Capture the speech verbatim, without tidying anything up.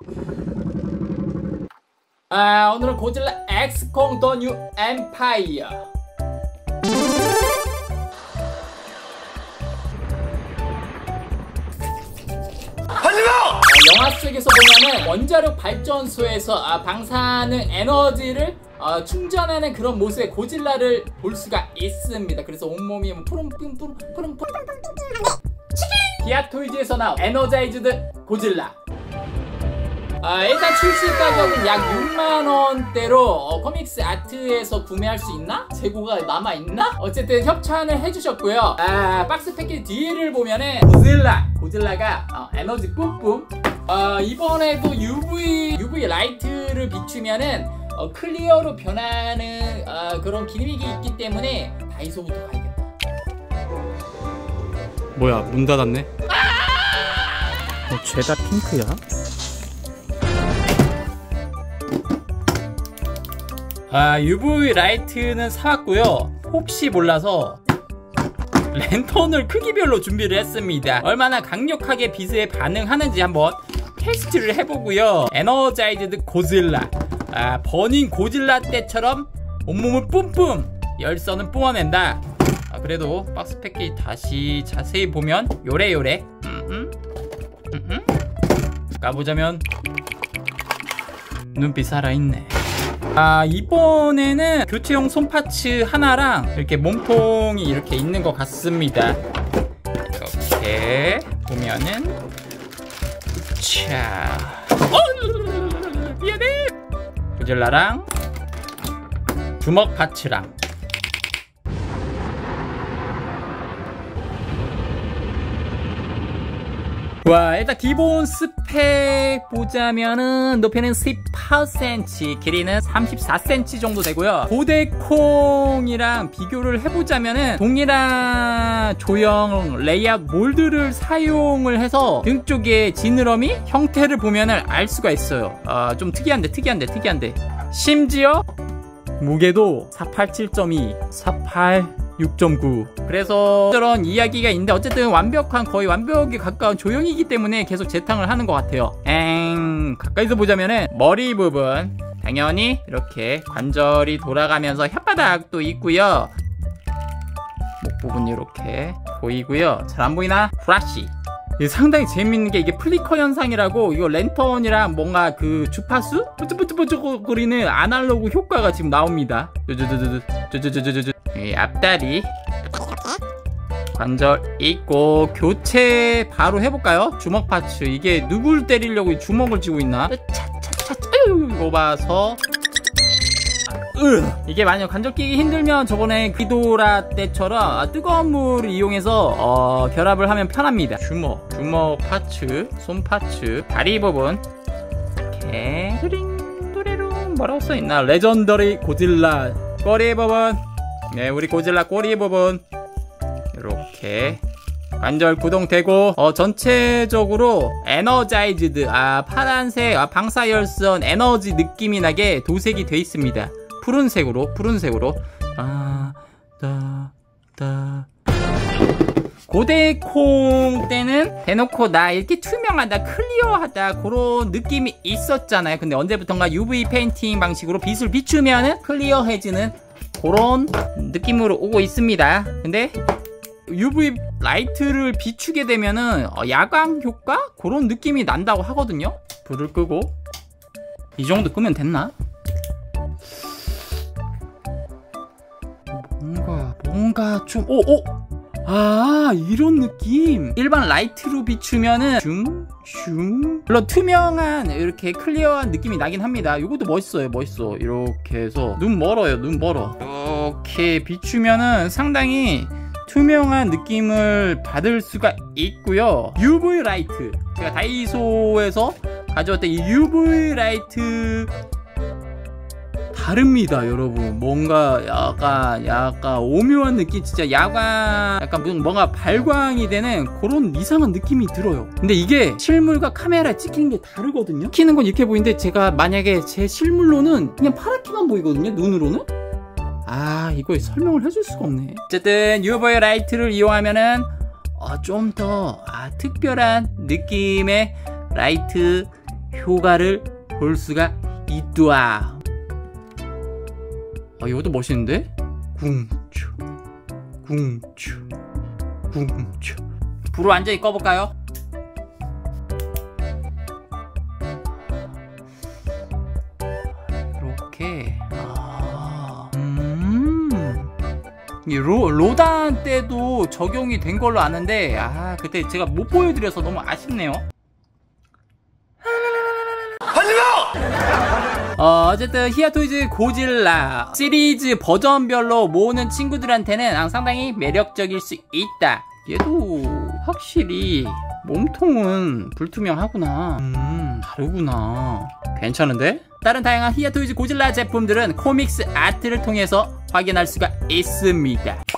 아, 오늘은 고질라 엑스콩 더 뉴 엠파이어. 하지마! 영화 속에서 보면은 원자력 발전소에서 아, 방사능 에너지를 어, 충전하는 그런 모습의 고질라를 볼 수가 있습니다. 그래서 온몸이 푸름푸름 푸름푸름 디아토이즈에서 나온 에너자이즈드 고질라. 아, 일단 출시 가격은 약 육만 원대로 어, 코믹스 아트에서 구매할 수 있나? 재고가 남아있나? 어쨌든 협찬을 해주셨고요. 아, 박스 패키지 뒤를 보면은 고질라 고질라가 어, 에너지 뿜뿜. 어, 이번에도 유브이 유브이 라이트를 비추면은 어, 클리어로 변하는 어, 그런 기믹이 있기 때문에 다이소부터 가야겠다. 뭐야, 문 닫았네? 어, 죄다 핑크야? 아, 유브이 라이트는 사왔고요. 혹시 몰라서 랜턴을 크기별로 준비를 했습니다. 얼마나 강력하게 빛에 반응하는지 한번 테스트를 해보고요. 에너자이즈드 고질라. 아, 버닝 고질라 때처럼 온몸을 뿜뿜 열선을 뿜어낸다. 아, 그래도 박스 패키지 다시 자세히 보면 요래요래 음음 음음 까보자면 눈빛 살아있네. 아, 이번에는 교체용 손파츠 하나랑 이렇게 몸통이 이렇게 있는 것 같습니다. 이렇게 보면은 자, 어, 미안해. 고질라랑 주먹 파츠랑 와, 일단 기본 스펙 보자면은 높이는 십팔 센티미터, 길이는 삼십사 센티미터 정도 되고요. 고대콩이랑 비교를 해보자면은 동일한 조형 레이아웃 몰드를 사용을 해서 등 쪽에 지느러미 형태를 보면은 알 수가 있어요. 어, 좀 특이한데 특이한데 특이한데 심지어 무게도 사백팔십칠 점 이, 사백팔십육 점 구. 그래서 그런 이야기가 있는데 어쨌든 완벽한, 거의 완벽에 가까운 조형이기 때문에 계속 재탕을 하는 것 같아요. 엥, 가까이서 보자면은 머리 부분 당연히 이렇게 관절이 돌아가면서 혓바닥도 있고요. 목 부분 이렇게 보이고요. 잘 안 보이나? 브라시. 상당히 재밌는 게 이게 플리커 현상이라고, 이거 랜턴이랑 뭔가 그 주파수? 뿌쭈뿌쭈뿌쭈거리는 아날로그 효과가 지금 나옵니다. 이 앞다리 관절 있고, 교체 바로 해볼까요? 주먹 파츠. 이게 누굴 때리려고 주먹을 쥐고 있나? 차차차차 이거 봐서 으. 이게 만약 관절 끼기 힘들면 저번에 귀도라 때처럼 뜨거운 물을 이용해서 어, 결합을 하면 편합니다. 주먹, 주먹 파츠, 손 파츠, 다리 부분 이렇게 뚜링 또레롱 뭐라고 써있나? 레전더리 고질라 꼬리 부분. 네, 우리 고질라 꼬리 부분 이렇게 관절 구동되고, 어, 전체적으로 에너자이즈드, 아, 파란색, 아, 방사열선 에너지 느낌이 나게 도색이 돼 있습니다. 푸른색으로, 푸른색으로. 아, 따, 따. 고대콩 때는 대놓고 나 이렇게 투명하다, 클리어하다, 그런 느낌이 있었잖아요. 근데 언제부턴가 유브이 페인팅 방식으로 빛을 비추면은 클리어해지는 그런 느낌으로 오고 있습니다. 근데 유브이 라이트를 비추게 되면은 야광 효과? 그런 느낌이 난다고 하거든요. 불을 끄고 이 정도 끄면 됐나? 뭔가 뭔가 좀 오! 오! 아, 이런 느낌. 일반 라이트로 비추면은 슝슝 물론 투명한 이렇게 클리어한 느낌이 나긴 합니다. 이것도 멋있어요. 멋있어. 이렇게 해서 눈 멀어요. 눈 멀어. 이렇게 비추면은 상당히 투명한 느낌을 받을 수가 있고요. 유브이 라이트, 제가 다이소에서 가져왔던 이 유브이 라이트 다릅니다, 여러분. 뭔가 약간 약간 오묘한 느낌, 진짜 야광, 약간 뭔가 발광이 되는 그런 이상한 느낌이 들어요. 근데 이게 실물과 카메라에 찍히는 게 다르거든요. 찍히는 건 이렇게 보이는데 제가 만약에 제 실물로는 그냥 파랗게만 보이거든요, 눈으로는. 아, 이거 설명을 해줄 수가 없네. 어쨌든 유브이 라이트를 이용하면은 어, 좀 더 아, 특별한 느낌의 라이트 효과를 볼 수가 있다. 아, 이것도 멋있는데? 궁추 궁추 궁추. 불을 완전히 꺼볼까요? 이렇게. 아, 음. 이 로, 로단 때도 적용이 된 걸로 아는데, 아, 그때 제가 못 보여드려서 너무 아쉽네요. 어, 어쨌든 히아토이즈 고질라 시리즈 버전별로 모으는 친구들한테는 상당히 매력적일 수 있다. 얘도 확실히 몸통은 불투명하구나. 음, 다르구나. 괜찮은데? 다른 다양한 히아토이즈 고질라 제품들은 코믹스 아트를 통해서 확인할 수가 있습니다.